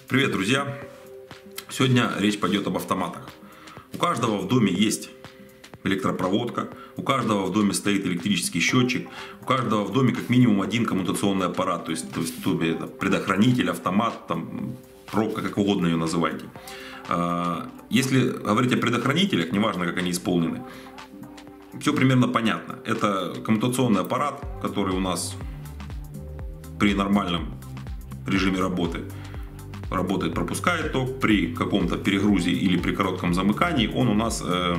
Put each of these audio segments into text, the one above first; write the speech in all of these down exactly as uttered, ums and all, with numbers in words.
Привет, друзья! Сегодня речь пойдет об автоматах. У каждого в доме есть электропроводка, у каждого в доме стоит электрический счетчик, у каждого в доме как минимум один коммутационный аппарат, то есть, то есть это предохранитель, автомат, там, пробка, как угодно ее называйте. Если говорить о предохранителях, неважно как они исполнены, все примерно понятно. Это коммутационный аппарат, который у нас при нормальном режиме работы работает, пропускает ток, при каком-то перегрузе или при коротком замыкании он у нас э,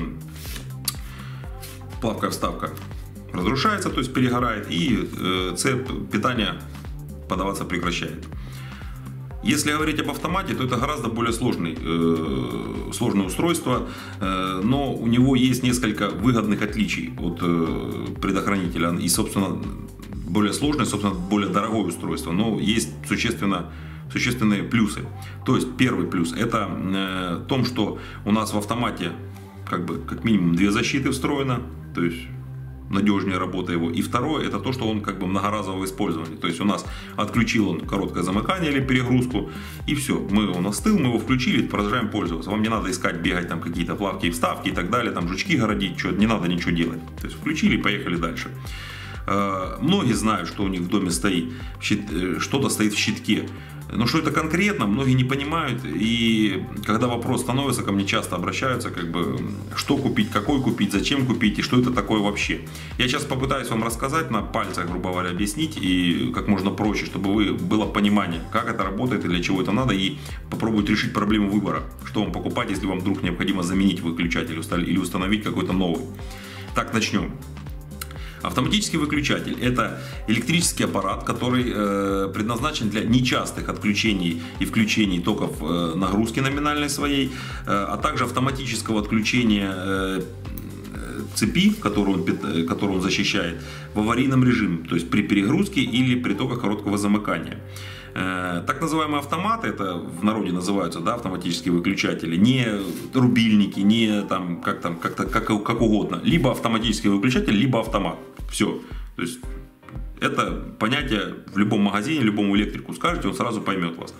плавкая вставка разрушается, то есть перегорает, и э, цепь питания подаваться прекращает. Если говорить об автомате, то это гораздо более сложный, э, сложное устройство, э, но у него есть несколько выгодных отличий от э, предохранителя. И, собственно, более сложное, собственно, более дорогое устройство, но есть существенно, существенные плюсы. То есть первый плюс это э, в том, что у нас в автомате как бы как минимум две защиты встроено, то есть надежнее работа его. И второе, это то, что он как бы многоразового использования. То есть у нас отключил он короткое замыкание или перегрузку, и все. Мы, он остыл, мы его включили, продолжаем пользоваться. Вам не надо искать, бегать там какие-то плавки и вставки и так далее, там жучки городить, что, не надо ничего делать. То есть включили, поехали дальше. Многие знают, что у них в доме стоит, что-то стоит в щитке. Но что это конкретно, многие не понимают. И когда вопрос становится, ко мне часто обращаются, как бы, что купить, какой купить, зачем купить и что это такое вообще. Я сейчас попытаюсь вам рассказать, на пальцах, грубо говоря, объяснить, и как можно проще, чтобы вы, было понимание, как это работает и для чего это надо, и попробовать решить проблему выбора, что вам покупать, если вам вдруг необходимо заменить выключатель или установить какой-то новый. Так, начнем. Автоматический выключатель – это электрический аппарат, который э, предназначен для нечастых отключений и включений токов э, нагрузки номинальной своей, э, а также автоматического отключения э, цепи, которую он, которую он защищает, в аварийном режиме, то есть при перегрузке или при токах короткого замыкания. Так называемые автоматы, это в народе называются, да, автоматические выключатели, не рубильники, не там, как, там, как, как, как угодно. Либо автоматический выключатель, либо автомат. Все. То есть это понятие в любом магазине, любому электрику скажете, он сразу поймет вас.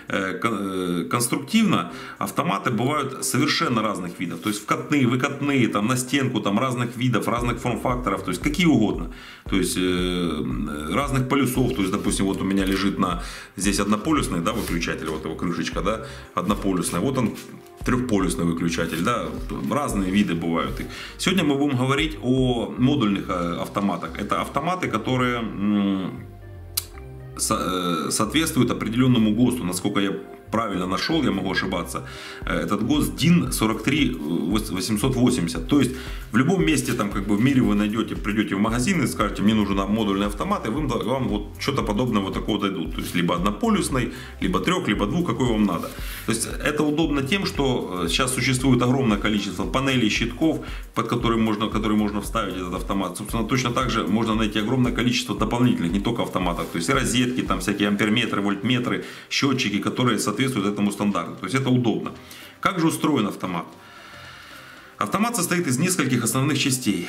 Конструктивно автоматы бывают совершенно разных видов. То есть вкатные, выкатные, там, на стенку, там, разных видов, разных форм-факторов, то есть какие угодно. То есть э, разных полюсов. То есть, допустим, вот у меня лежит на здесь однополюсный, да, выключатель, вот его крышечка, да, однополюсная. Вот он трехполюсный выключатель, да, разные виды бывают. Сегодня мы будем говорить о модульных автоматах. Это автоматы, которые соответствует определенному ГОСТу, насколько я правильно нашел, я могу ошибаться. Этот ГОСТ дин сорок три восемьсот восемьдесят. То есть в любом месте там как бы в мире вы найдете, придете в магазин и скажете, мне нужен модульный автомат, и вам, вам вот что-то подобное вот такого дойдут. То есть либо однополюсный, либо трех, либо двух, какой вам надо. То есть это удобно тем, что сейчас существует огромное количество панелей, щитков, под которые можно, которые можно вставить этот автомат. Собственно, точно так же можно найти огромное количество дополнительных, не только автоматов. То есть и розетки, там всякие амперметры, вольтметры, счетчики, которые соответствуют этому стандарту. То есть это удобно. Как же устроен автомат? Автомат состоит из нескольких основных частей.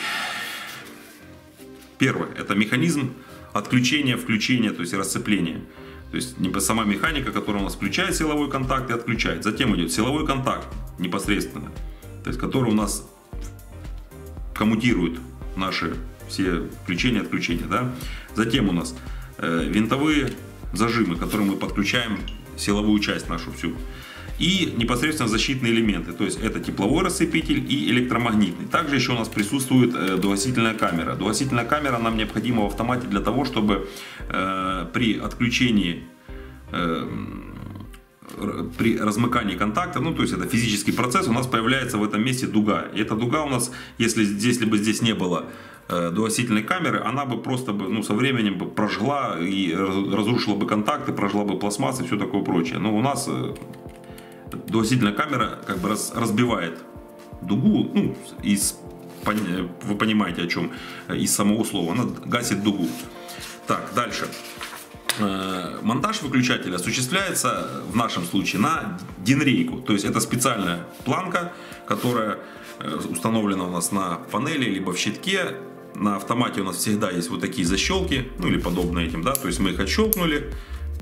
Первое – это механизм отключения, включения, то есть расцепления. То есть сама механика, которая у нас включает силовой контакт и отключает. Затем идет силовой контакт непосредственно, то есть который у нас коммутирует наши все включения и отключения. Да? Затем у нас э, винтовые зажимы, которые мы подключаем силовую часть нашу всю. И непосредственно защитные элементы. То есть это тепловой рассыпитель и электромагнитный. Также еще у нас присутствует э, догасительная камера. Догасительная камера нам необходима в автомате для того, чтобы э, при отключении, э, при размыкании контакта, ну то есть это физический процесс, у нас появляется в этом месте дуга. И эта дуга у нас, если, если бы здесь не было догасительной камеры, она бы просто бы, ну, со временем бы прожгла и разрушила бы контакты, прожгла бы пластмасс и все такое прочее. Но у нас догасительная камера как бы раз, разбивает дугу, ну, из, вы понимаете о чем, из самого слова, она гасит дугу. Так, дальше. Монтаж выключателя осуществляется в нашем случае на динрейку, то есть это специальная планка, которая установлена у нас на панели либо в щитке. На автомате у нас всегда есть вот такие защелки, ну или подобные этим, да, то есть мы их отщелкнули,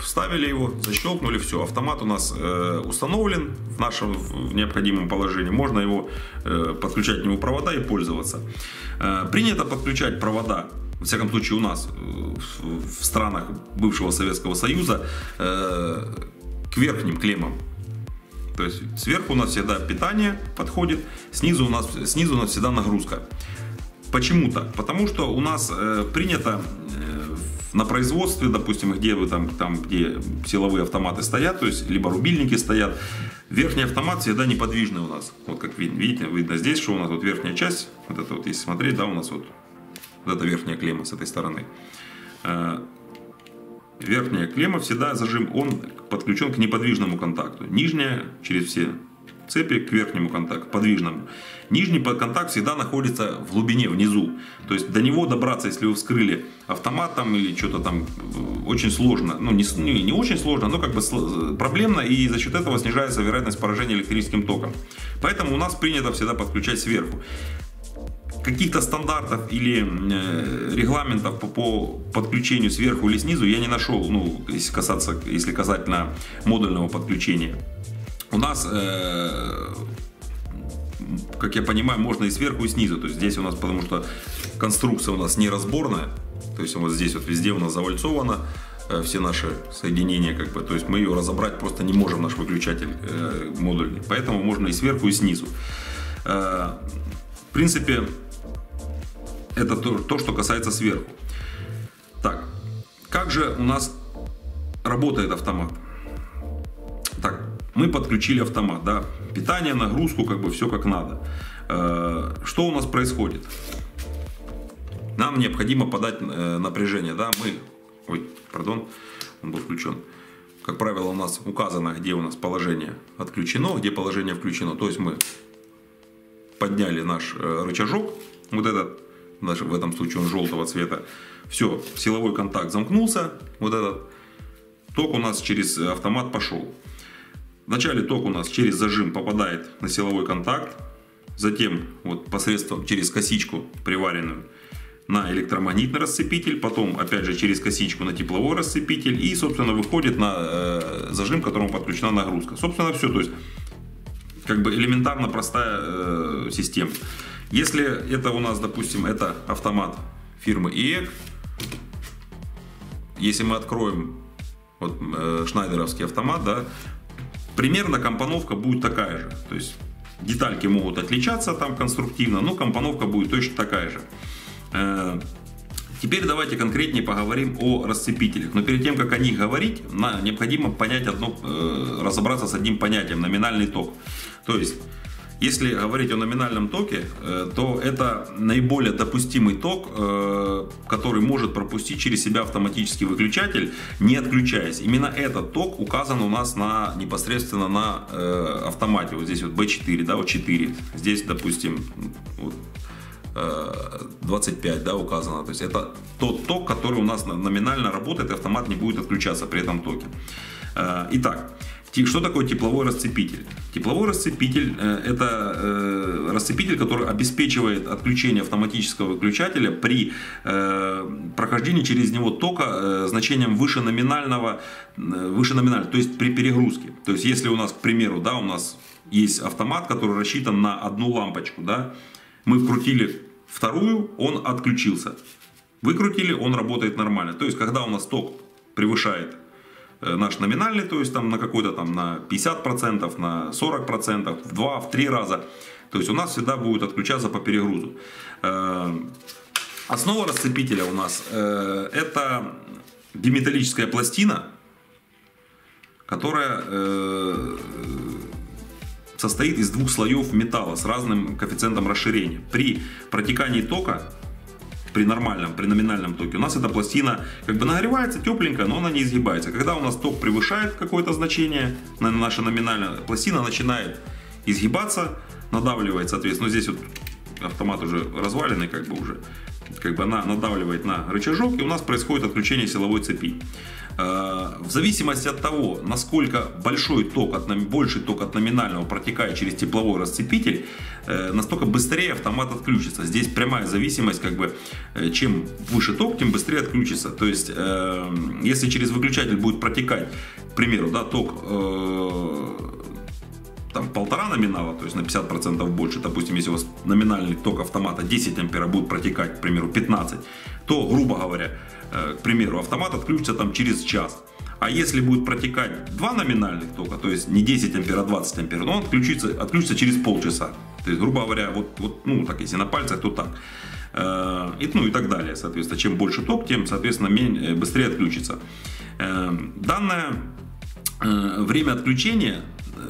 вставили его, защелкнули, все. Автомат у нас э, установлен в нашем в необходимом положении. Можно его э, подключать к нему провода и пользоваться. Э, принято подключать провода, во всяком случае у нас э, в, в странах бывшего Советского Союза, э, к верхним клеммам. То есть сверху у нас всегда питание подходит, снизу у нас, снизу у нас всегда нагрузка. Почему так? Потому что у нас э, принято э, на производстве, допустим, где вы там, там, где силовые автоматы стоят, то есть либо рубильники стоят, верхний автомат всегда неподвижный у нас. Вот как видно, видите, видно здесь, что у нас вот верхняя часть, вот это вот, если смотреть, да, у нас вот, вот эта верхняя клемма с этой стороны. Э, верхняя клемма всегда зажим, он подключен к неподвижному контакту. Нижняя через все цепи к верхнему контакту, подвижному. Нижний контакт всегда находится в глубине, внизу. То есть до него добраться, если вы вскрыли автомат там или что-то там, очень сложно. Ну, не, не, не очень сложно, но как бы проблемно, и за счет этого снижается вероятность поражения электрическим током. Поэтому у нас принято всегда подключать сверху. Каких-то стандартов или э, регламентов по, по подключению сверху или снизу я не нашел, ну, если касаться, если касательно модульного подключения. У нас, э, как я понимаю, можно и сверху, и снизу. То есть здесь у нас, потому что конструкция у нас неразборная, то есть вот здесь вот везде у нас завальцовано э, все наши соединения, как бы, то есть мы ее разобрать просто не можем, наш выключатель э, модульный. Поэтому можно и сверху, и снизу. Э, в принципе, это то, то, что касается сверху. Так, как же у нас работает автомат? Так, мы подключили автомат, да, питание, нагрузку, как бы все как надо. Что у нас происходит? Нам необходимо подать напряжение, да, мы, ой, пардон, он был включен. Как правило, у нас указано, где у нас положение отключено, где положение включено. То есть мы подняли наш рычажок, вот этот, даже в этом случае он желтого цвета. Все, силовой контакт замкнулся, вот этот ток у нас через автомат пошел. Вначале ток у нас через зажим попадает на силовой контакт, затем вот посредством через косичку приваренную на электромагнитный расцепитель, потом опять же через косичку на тепловой расцепитель и, собственно, выходит на э, зажим, к которому подключена нагрузка. Собственно, все, то есть как бы элементарно простая э, система. Если это у нас, допустим, это автомат фирмы и и и си, если мы откроем вот, э, шнайдеровский автомат, да, примерно компоновка будет такая же. То есть детальки могут отличаться там конструктивно, но компоновка будет точно такая же. Э, теперь давайте конкретнее поговорим о расцепителях. Но перед тем, как о них говорить, на, необходимо понять одно, э, разобраться с одним понятием: номинальный ток. То есть, если говорить о номинальном токе, то это наиболее допустимый ток, который может пропустить через себя автоматический выключатель, не отключаясь. Именно этот ток указан у нас на, непосредственно на автомате. Вот здесь вот бэ четыре, да, вот четыре. Здесь, допустим, вот двадцать пять, да, указано. То есть это тот ток, который у нас номинально работает, и автомат не будет отключаться при этом токе. Итак, что такое тепловой расцепитель? Тепловой расцепитель – это расцепитель, который обеспечивает отключение автоматического выключателя при прохождении через него тока значением выше номинального, выше номинального, то есть при перегрузке. То есть если у нас, к примеру, да, у нас есть автомат, который рассчитан на одну лампочку, да, мы вкрутили вторую, он отключился. Выкрутили, он работает нормально. То есть когда у нас ток превышает наш номинальный, то есть там на какой-то там на пятьдесят процентов, на сорок процентов, в два, в три раза. То есть у нас всегда будет отключаться по перегрузу. Основа расцепителя у нас это биметаллическая пластина, которая состоит из двух слоев металла с разным коэффициентом расширения. При протекании тока, при нормальном, при номинальном токе, у нас эта пластина как бы нагревается, тепленькая, но она не изгибается. Когда у нас ток превышает какое-то значение, наша номинальная пластина начинает изгибаться, надавливает, соответственно, здесь вот автомат уже разваленный, как бы уже, как бы она надавливает на рычажок, и у нас происходит отключение силовой цепи. В зависимости от того, насколько большой ток, от, больший ток от номинального протекает через тепловой расцепитель, настолько быстрее автомат отключится. Здесь прямая зависимость, как бы, чем выше ток, тем быстрее отключится. То есть, если через выключатель будет протекать, к примеру, да, ток там полтора номинала, то есть на пятьдесят процентов больше, допустим, если у вас номинальный ток автомата десять ампер, будет протекать, к примеру, пятнадцать, то, грубо говоря, к примеру, автомат отключится там через час. А если будет протекать два номинальных тока, то есть не десять ампер, а двадцать ампер, но он отключится, отключится через полчаса. То есть, грубо говоря, вот, вот, ну, так, если на пальцах, то так. И, ну и так далее, соответственно. Чем больше ток, тем, соответственно, менее, быстрее отключится. Данное время отключения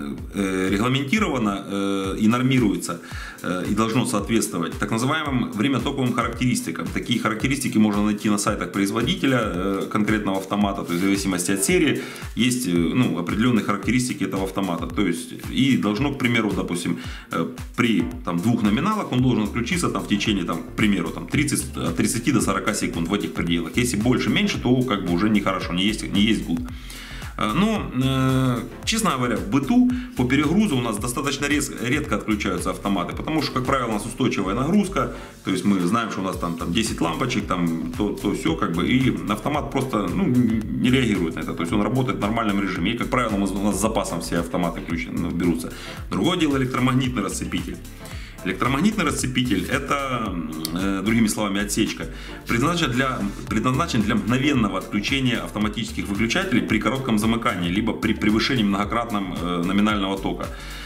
регламентировано и нормируется и должно соответствовать так называемым времятоковым характеристикам. Такие характеристики можно найти на сайтах производителя конкретного автомата, то есть в зависимости от серии есть, ну, определенные характеристики этого автомата. То есть и должно, к примеру, допустим, при там, двух номиналах он должен отключиться там, в течение, там, к примеру, там, тридцать, от тридцати до сорока секунд в этих пределах. Если больше, меньше, то как бы уже нехорошо, не есть, не есть гуд. Но, честно говоря, в быту по перегрузу у нас достаточно редко отключаются автоматы, потому что, как правило, у нас устойчивая нагрузка, то есть мы знаем, что у нас там, там десять лампочек, там, то, то все, как бы, и автомат просто, ну, не реагирует на это, то есть он работает в нормальном режиме, и, как правило, у нас с запасом все автоматы включены, ну, берутся. Другое дело электромагнитный расцепитель. Электромагнитный расцепитель – это, другими словами, отсечка, предназначен для, предназначен для мгновенного отключения автоматических выключателей при коротком замыкании, либо при превышении многократном номинального тока.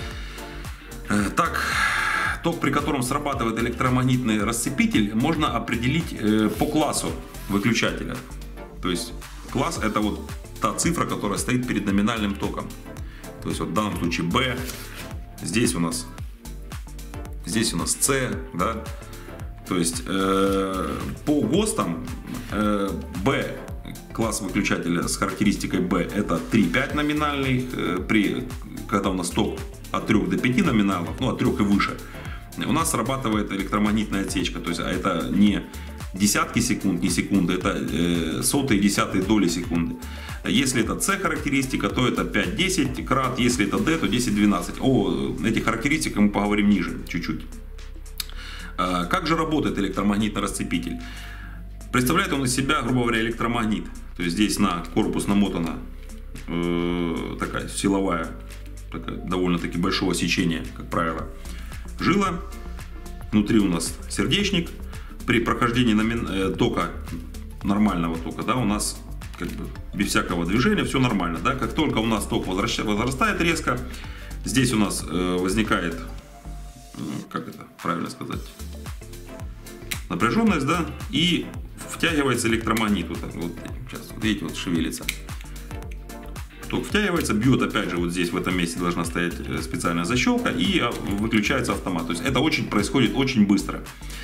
Так, ток, при котором срабатывает электромагнитный расцепитель, можно определить по классу выключателя. То есть класс – это вот та цифра, которая стоит перед номинальным током. То есть вот в данном случае B, здесь у нас Здесь у нас C, да, то есть э, по ГОСТам э, B класс выключателя с характеристикой B это три-пять номинальных, э, при, когда у нас ток от трёх до пяти номиналов, ну от трёх и выше, у нас срабатывает электромагнитная отсечка, то есть а это не десятки секунд, не секунды, это э, сотые, десятые доли секунды. Если это C характеристика, то это пять-десять крат, если это D, то десять-двенадцать. О этих характеристиках мы поговорим ниже чуть-чуть. Как же работает электромагнитный расцепитель? Представляет он из себя, грубо говоря, электромагнит. То есть здесь на корпус намотана э, такая силовая, такая, довольно-таки большого сечения, как правило, жила. Внутри у нас сердечник. При прохождении номин... тока, нормального тока, да, у нас как бы без всякого движения все нормально, да. Как только у нас ток возрастает резко, здесь у нас э, возникает, э, как это правильно сказать, напряженность, да, и втягивается электромагнит. Вот, вот, сейчас, вот видите, вот шевелится. Ток втягивается, бьет, опять же, вот здесь в этом месте должна стоять специальная защелка, и выключается автомат. То есть это очень происходит очень быстро.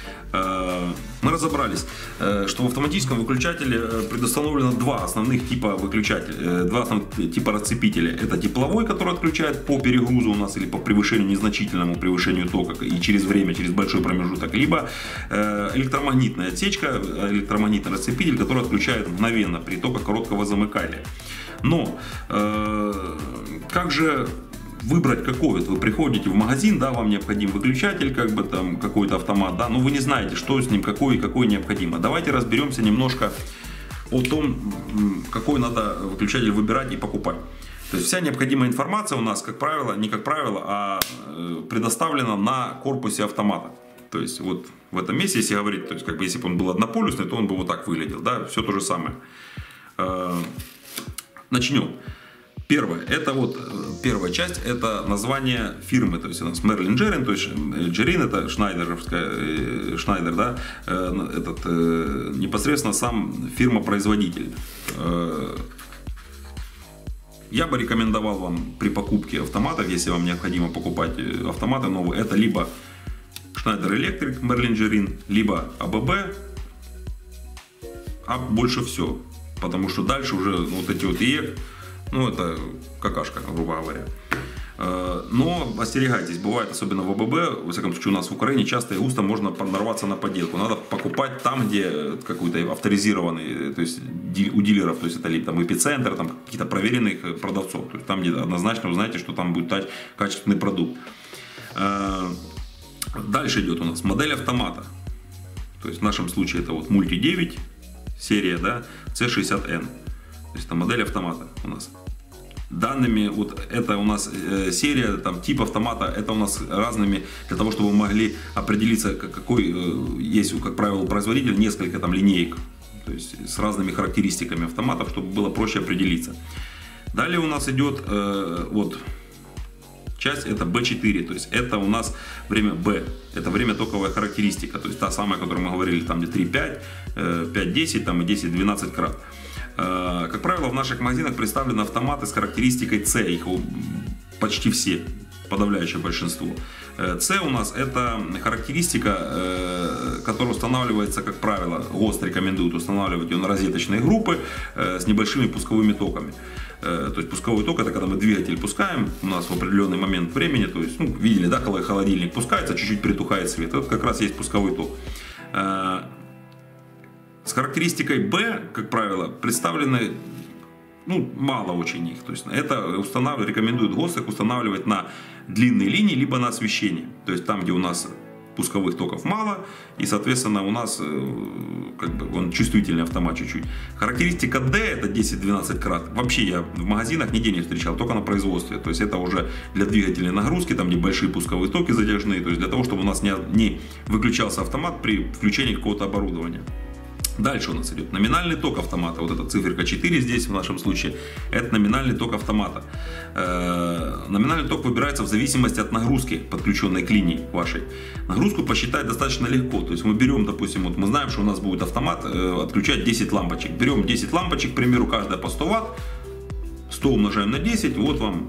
Мы разобрались, что в автоматическом выключателе предустановлено два основных типа выключателя, два основных типа расцепителя. Это тепловой, который отключает по перегрузу у нас или по превышению, незначительному превышению тока и через время, через большой промежуток, либо электромагнитная отсечка, электромагнитный расцепитель, который отключает мгновенно при токах короткого замыкания. Но как же выбрать какой? Вот вы приходите в магазин, да, вам необходим выключатель, как бы там какой-то автомат, да, но вы не знаете, что с ним, какой и какой необходимо. Давайте разберемся немножко о том, какой надо выключатель выбирать и покупать. То есть вся необходимая информация у нас, как правило, не как правило, а предоставлена на корпусе автомата. То есть вот в этом месте, если говорить, то есть как бы если бы он был однополюсный, то он бы вот так выглядел, да, все то же самое. Начнем. Первое, это вот первая часть, это название фирмы, то есть у нас Merlin Gerin, то есть Gerin это шнайдеровская, Шнайдер, да, этот непосредственно сам фирма-производитель. Я бы рекомендовал вам при покупке автоматов, если вам необходимо покупать автоматы новые, это либо Schneider Electric, Merlin Gerin, либо А Б Б, а больше все, потому что дальше уже вот эти вот ИЭК, ну, это какашка, грубо говоря. Но остерегайтесь, бывает, особенно в ОББ, во всяком случае у нас в Украине, часто и густо можно нарваться на подделку. Надо покупать там, где какой-то авторизированный, то есть у дилеров, то есть это либо там эпицентр, там каких-то проверенных продавцов, то есть там, где однозначно вы знаете, что там будет качественный продукт. Дальше идет у нас модель автомата. То есть в нашем случае это вот Multi девять серия, да, си шестьдесят эн. То есть это модель автомата у нас. Данными, вот это у нас э, серия, там, тип автомата, это у нас разными, для того, чтобы вы могли определиться, какой э, есть, как правило, у производителя несколько там линеек, то есть с разными характеристиками автоматов, чтобы было проще определиться. Далее у нас идет э, вот часть, это бэ четыре, то есть это у нас время B, это время токовая характеристика, то есть та самая, о которой мы говорили, там где три пять, пять десять, там и десять двенадцать крат. Как правило, в наших магазинах представлены автоматы с характеристикой C, их почти все, подавляющее большинство. C у нас это характеристика, которая устанавливается, как правило, ГОСТ рекомендует устанавливать ее на розеточные группы с небольшими пусковыми токами. То есть пусковой ток — это когда мы двигатель пускаем, у нас в определенный момент времени, то есть, ну, видели, да, когда холодильник пускается, чуть-чуть притухает свет, это как раз есть пусковой ток. С характеристикой B, как правило, представлены, ну, мало очень их. То есть это устанавливает, рекомендует ГОСТ их устанавливать на длинные линии, либо на освещение. То есть там, где у нас пусковых токов мало, и, соответственно, у нас как бы он чувствительный автомат чуть-чуть. Характеристика D, это десять двенадцать крат. Вообще я в магазинах нигде не встречал, только на производстве. То есть это уже для двигательной нагрузки, там где большие пусковые токи затяжные, то есть для того, чтобы у нас не, не выключался автомат при включении какого-то оборудования. Дальше у нас идет номинальный ток автомата. Вот эта циферка четыре здесь в нашем случае. Это номинальный ток автомата. Э-э- номинальный ток выбирается в зависимости от нагрузки, подключенной к линии вашей. Нагрузку посчитать достаточно легко. То есть мы берем, допустим, вот мы знаем, что у нас будет автомат э- отключать десять лампочек. Берем десять лампочек, к примеру, каждая по сто ватт. сто умножаем на десять, вот вам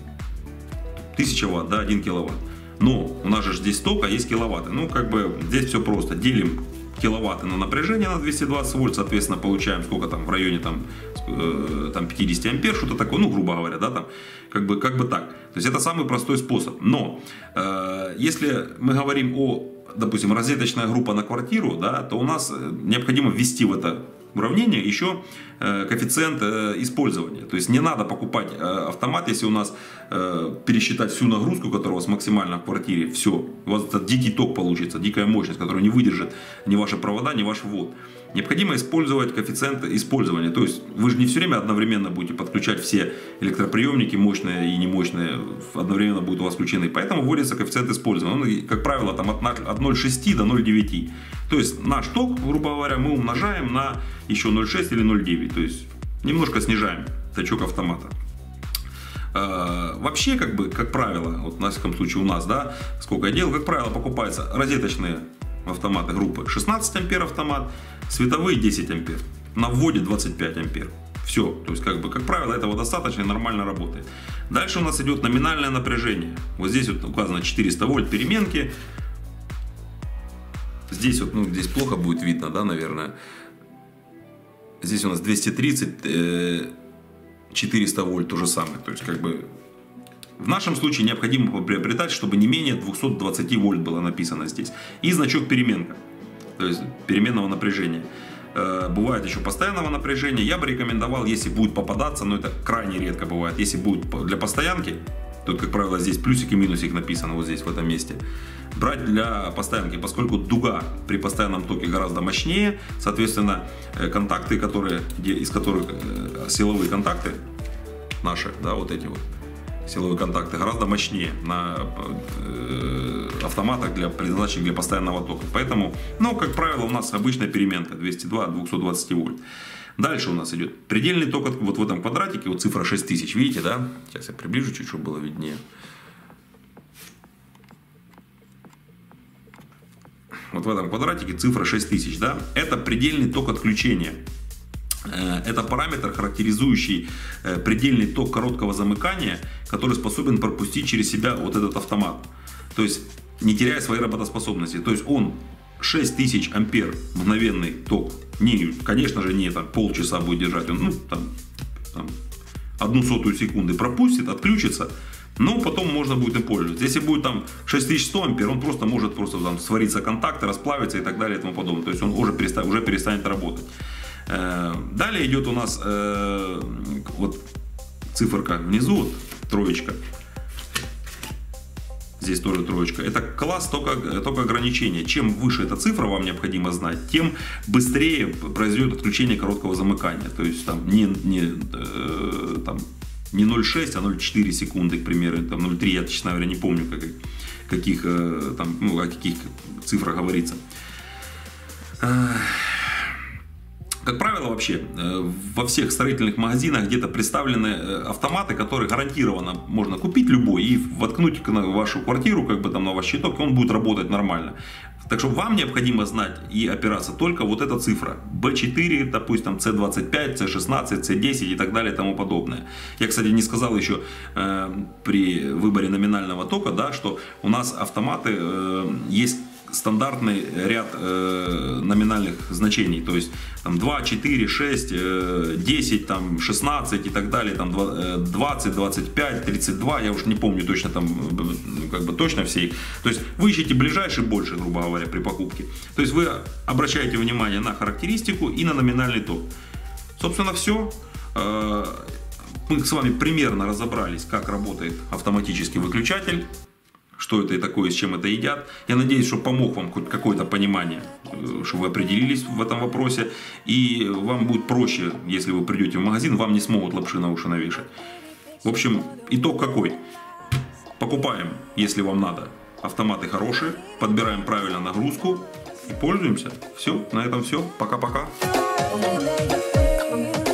тысяча ватт, да, один киловатт. Но у нас же здесь ток, а есть киловатты. Ну, как бы здесь все просто. Делим киловатты на напряжение на двести двадцать вольт, соответственно, получаем сколько там в районе там, э, там пятьдесят ампер, что-то такое, ну, грубо говоря, да, там, как бы, как бы так. То есть это самый простой способ. Но э, если мы говорим о, допустим, розеточная группа на квартиру, да, то у нас необходимо ввести в это уравнение еще э, коэффициент э, использования. То есть не надо покупать э, автомат, если у нас э, пересчитать всю нагрузку, которая у вас максимально в квартире, все. У вас этот дикий ток получится, дикая мощность, которая не выдержит ни ваши провода, ни ваш ввод. Необходимо использовать коэффициент использования. То есть вы же не все время одновременно будете подключать все электроприемники, мощные и немощные, одновременно будут у вас включены. Поэтому вводится коэффициент использования. Он, как правило, там от ноль целых шесть до ноль целых девять. То есть наш ток, грубо говоря, мы умножаем на еще ноль целых шесть или ноль целых девять. То есть немножко снижаем точок автомата. Э, вообще, как бы, как правило, вот на всяком случае у нас, да, сколько я делал, как правило, покупаются розеточные автоматы группы шестнадцать ампер автомат, световые десять ампер, на вводе двадцать пять ампер. Все, то есть, как бы, как правило, этого достаточно и нормально работает. Дальше у нас идет номинальное напряжение. Вот здесь вот указано четыреста вольт переменки. Здесь вот, ну, здесь плохо будет видно, да, наверное. Здесь у нас двести тридцать, четыреста вольт, то же самое. То есть, как бы, в нашем случае необходимо приобретать, чтобы не менее двухсот двадцати вольт было написано здесь. И значок переменка, то есть переменного напряжения. Бывает еще постоянного напряжения. Я бы рекомендовал, если будет попадаться, но это крайне редко бывает, если будет для постоянки, тут, как правило, здесь плюсик и минусик написано вот здесь, в этом месте, брать для постоянки, поскольку дуга при постоянном токе гораздо мощнее, соответственно, контакты, которые, из которых силовые контакты наши, да, вот эти вот силовые контакты гораздо мощнее на э, автоматах, для, предназначенных для постоянного тока. Поэтому, ну, как правило, у нас обычная переменка двести два от двухсот двадцати вольт. Дальше у нас идет предельный ток, вот в этом квадратике, вот цифра шесть тысяч, видите, да? Сейчас я приближу чуть-чуть, чтобы было виднее. Вот в этом квадратике цифра шесть тысяч, да? Это предельный ток отключения. Это параметр, характеризующий предельный ток короткого замыкания, который способен пропустить через себя вот этот автомат. То есть не теряя своей работоспособности. То есть он шесть тысяч ампер мгновенный ток, не, конечно же, не там, полчаса будет держать, он, ну, там, там, одну сотую секунды пропустит, отключится, Ну, потом можно будет им пользоваться. Если будет там шесть тысяч сто ампер, он просто может просто там свариться контакты, расплавиться и так далее и тому подобное. То есть он уже перестанет, уже перестанет работать. Далее идет у нас вот циферка внизу, вот, троечка. Здесь тоже троечка. Это класс, только, только ограничения. Чем выше эта цифра, вам необходимо знать, тем быстрее произойдет отключение короткого замыкания. То есть там не, не, э, там, не ноль целых шесть, а ноль целых четыре секунды, к примеру, там ноль целых три, я, честно говоря, не помню, как, каких, э, там, ну, о каких цифрах говорится. Как правило, вообще, во всех строительных магазинах где-то представлены автоматы, которые гарантированно можно купить любой и воткнуть в вашу квартиру, как бы там на ваш щиток, и он будет работать нормально. Так что вам необходимо знать и опираться только вот эта цифра. бэ четыре, допустим, цэ двадцать пять, цэ шестнадцать, цэ десять и так далее и тому подобное. Я, кстати, не сказал еще э, при выборе номинального тока, да, что у нас автоматы э, есть стандартный ряд э, номинальных значений, то есть там два, четыре, шесть, э, десять, там, шестнадцать и так далее, там двадцать, двадцать пять, тридцать два, я уж не помню точно там, как бы точно все их. То есть вы ищете ближайший больше, грубо говоря, при покупке. То есть вы обращаете внимание на характеристику и на номинальный ток. Собственно, все. Э, мы с вами примерно разобрались, как работает автоматический выключатель, что это и такое, с чем это едят. Я надеюсь, что помог вам хоть какое-то понимание, что вы определились в этом вопросе. И вам будет проще, если вы придете в магазин, вам не смогут лапши на уши навешать. В общем, итог какой? Покупаем, если вам надо. Автоматы хорошие, подбираем правильно нагрузку и пользуемся. Все, на этом все. Пока-пока.